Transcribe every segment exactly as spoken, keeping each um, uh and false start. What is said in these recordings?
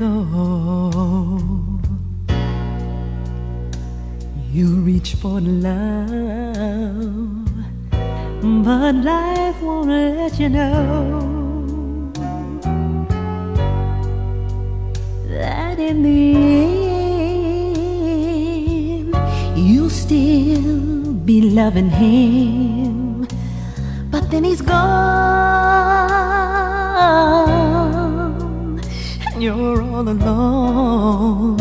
know you reach for love, but life won't let you know that in the end you'll still be loving him. But then he's gone and you're all alone.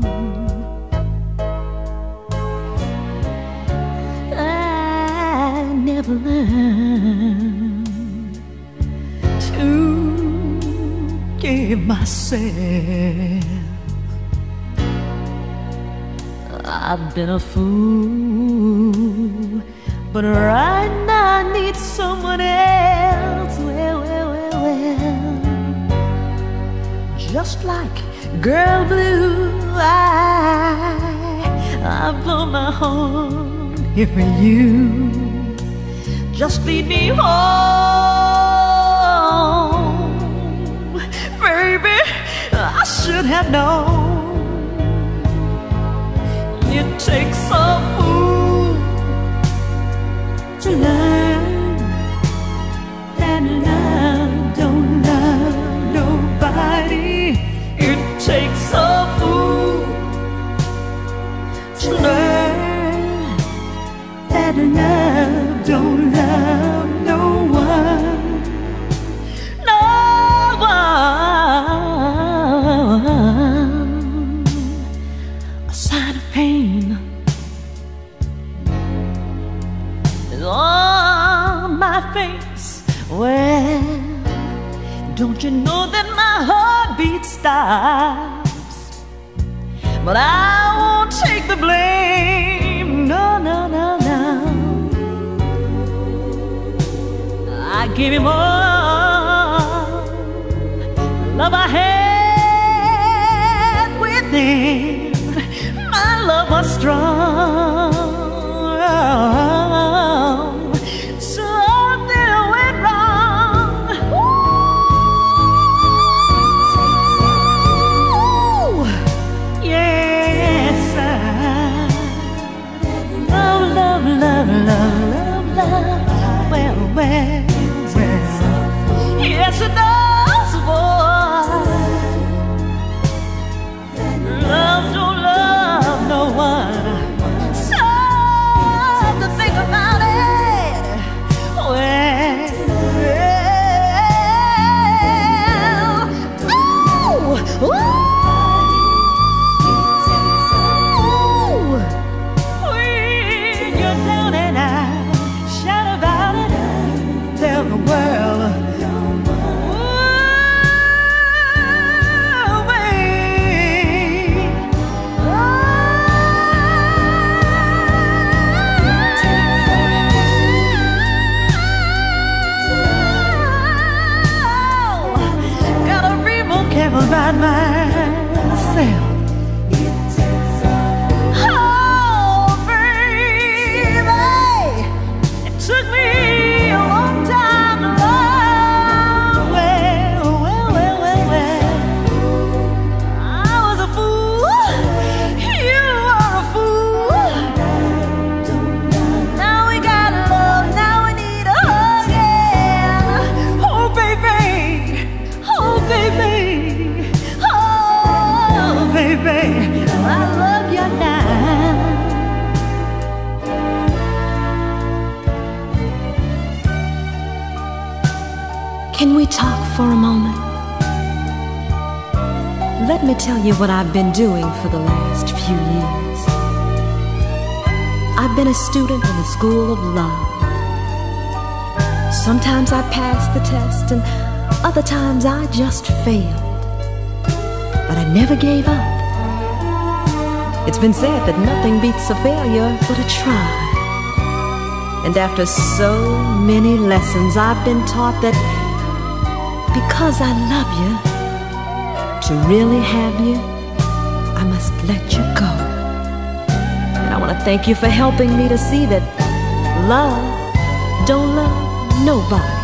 I never learned to give myself. I've been a fool, but right now I need someone else. Well, well, well, well, just like Girl Blue, I, I blow my horn here for you. Just lead me home, baby. I should have known. It takes a fool to learn that love don't love nobody. It takes a fool to learn that love don't love no one, no one. A sign of pain is on my face. Well, don't you know that my heartbeat stops? But I won't take the blame. No, no, no, no. I gave him all love I had within. My love was strong, something went wrong. Ooh, yes, I love, love, love, love, love, love. Well, well, well, yes it does, boy. Love don't love no one. Stop to think about it. Well, well, ooh, ooh. When you're down and out, shout about it, tell the world. About myself. Oh, baby, it took me a long time to love. Well, well, well, well, well, I was a fool. You are a fool. Now we got love. Now we need a hug. Yeah. Oh, baby. Oh, baby. Baby, I love you now. Can we talk for a moment? Let me tell you what I've been doing for the last few years. I've been a student in the school of love. Sometimes I passed the test and other times I just failed. But I never gave up. It's been said that nothing beats a failure but a try. And after so many lessons, I've been taught that because I love you, to really have you, I must let you go. And I want to thank you for helping me to see that love don't love nobody.